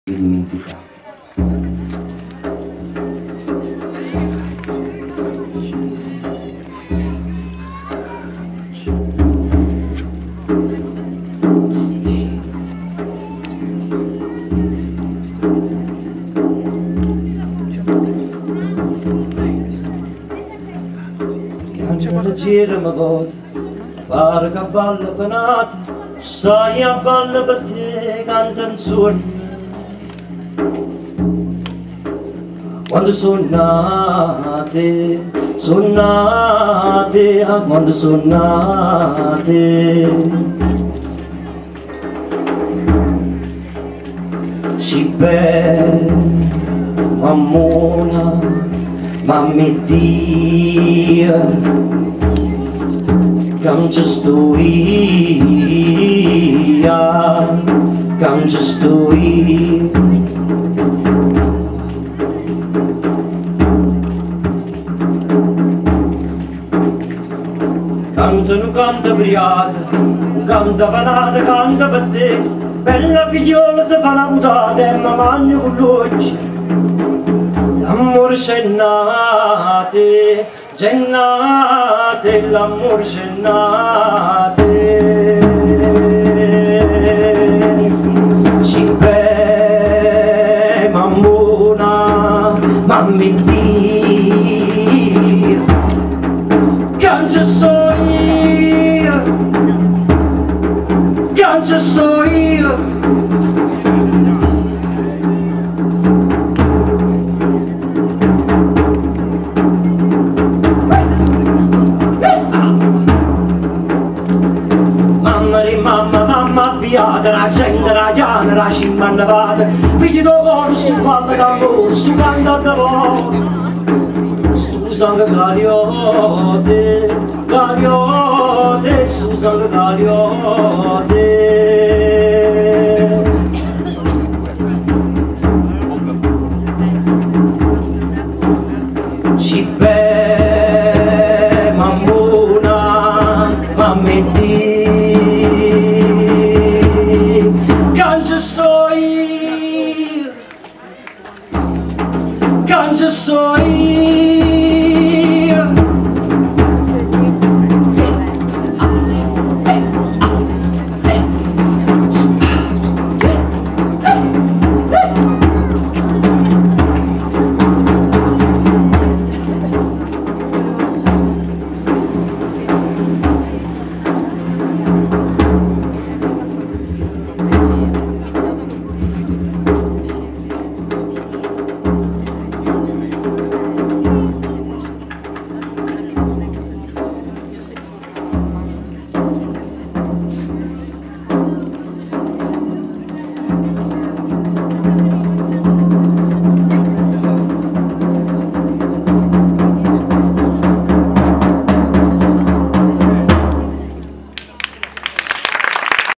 dimenticato. La gira mi vota, pare che balla penata, stai a balla per te, canta un suono. Quando sono nate, quando sono nate. Ci per mammona, mammi Dio. Come just to eat, come just to eat. Canta non canta briata, non canta panata, canta per te. Bella figliola se fa la mutata e mi mangio con l'occhio. L'amore c'è nate, l'amore c'è nate. Ci per mammona, mammi Dio, cangia sto io, cangia sto io. Mamma piata, la gente, la chiana, la cimma annavata, pigli do coro, stu ballo d'amore, stu canta d'amore, stu sangue caliote, caliote, stu sangue caliote. Ci per mammona, mammi Dio. Can't just